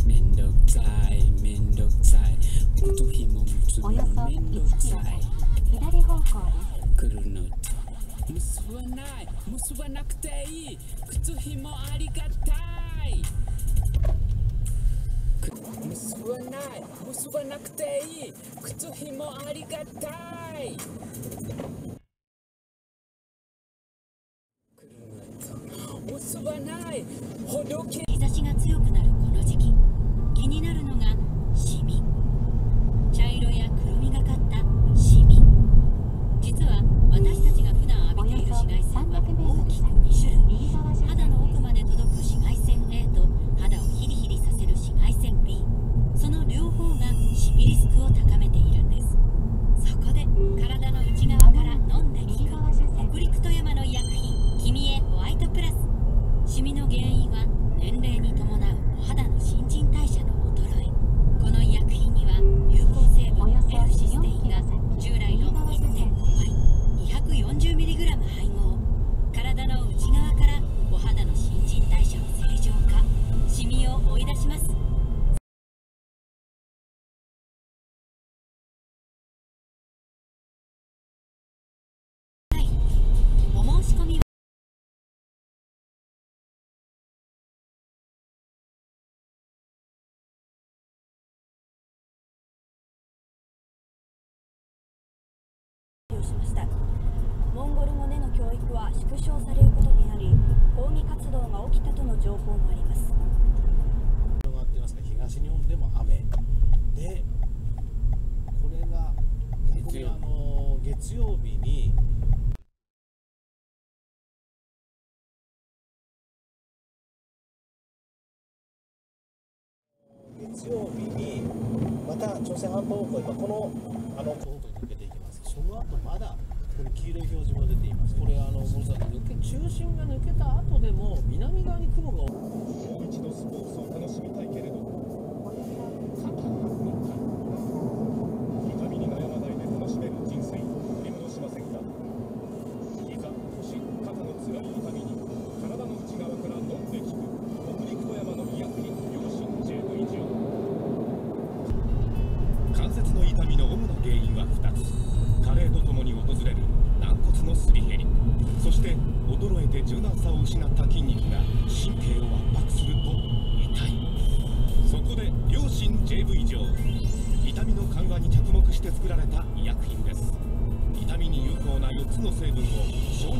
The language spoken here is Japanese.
めんどくさいめんどくさい靴ひも結ぶおよそのめんどく 1キさロい左方向です。 来るのと結ばない結ばなくていい靴ひもありがたい結ばない結ばなくていい靴ひもありがたい来るのと結ばないほどけ日差しが強くなるこの時期、気になるのがシミ。茶色や黒みがかったシミ。実は私たちが普段浴びている紫外線は大きく2種類。 右側車肌の奥まで届く紫外線 A と肌をヒリヒリさせる紫外線 B、 その両方がシミリスクを高めているんです。そこで体の内側から飲んで効く北陸富山の医薬品君へホワイトプラス。シミの原因は年齢に伴うお肌の新陳代謝の衰え。この医薬品には有効成分 L システインが従来の 1.5 倍 240mg 配合。体の内側からお肌の新陳代謝を正常化、シミを追い出します。お申し込みはしました。モンゴル語での教育は縮小されることになり、抗議活動が起きたとの情報もあります。 広がってますが、東日本でも雨で、これが逆に月曜日にまた朝鮮半島方向、今この方向に抜けていきます。その後まだこの黄色い表示も出ています。これ中心が抜けた後でも南側に雲が。 もう一度スポーツを楽しみたいけれど肩が痛みに悩まないで楽しめる人生取り戻しませんか。膝、腰、肩のつらい痛みに体の内側から飲んで効く北陸富山の医薬品養心 J.V. 以上。関節の痛みの主な原因は2つ。加齢とともに訪れる軟骨のすり減り、そして衰えて柔軟さを失った筋肉が神経を圧迫すると痛い。そこで養心 J.V. 錠、痛みの緩和に着目して作られた医薬品です。痛みに有効な4つの成分を